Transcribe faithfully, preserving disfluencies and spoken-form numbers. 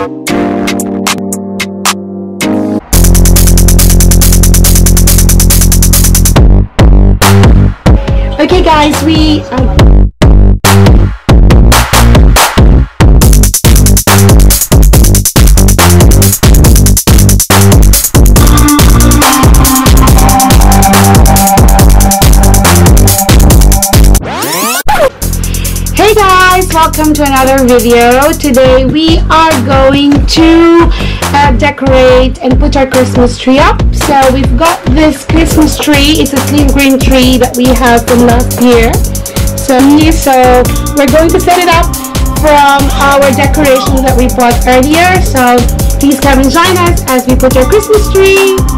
Okay guys, we um, Hey guys, welcome to another video. Today we are going to uh, decorate and put our Christmas tree up. So we've got this Christmas tree. It's a slim green tree that we have from last year. So, so we're going to set it up from our decorations that we bought earlier. So please come and join us as we put our Christmas tree.